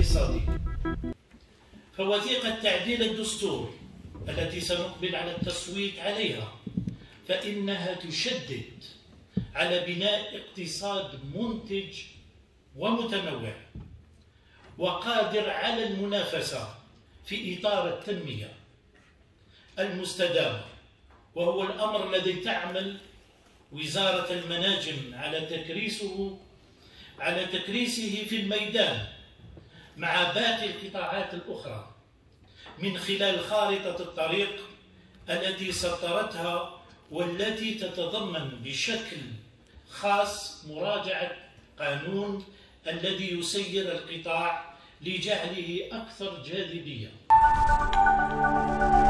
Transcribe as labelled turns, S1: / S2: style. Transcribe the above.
S1: الاقتصادي. فوثيقة تعديل الدستور التي سنقبل على التصويت عليها فإنها تشدد على بناء اقتصاد منتج ومتنوع وقادر على المنافسة في إطار التنمية المستدامة، وهو الأمر الذي تعمل وزارة المناجم على تكريسه في الميدان مع باقي القطاعات الأخرى من خلال خارطة الطريق التي سطرتها، والتي تتضمن بشكل خاص مراجعة قانون الذي يسير القطاع لجعله أكثر جاذبية.